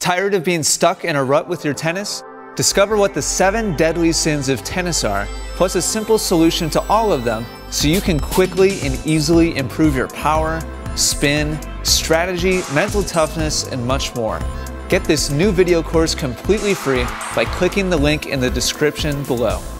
Tired of being stuck in a rut with your tennis? Discover what the 7 deadly sins of tennis are, plus a simple solution to all of them so you can quickly and easily improve your power, spin, strategy, mental toughness, and much more. Get this new video course completely free by clicking the link in the description below.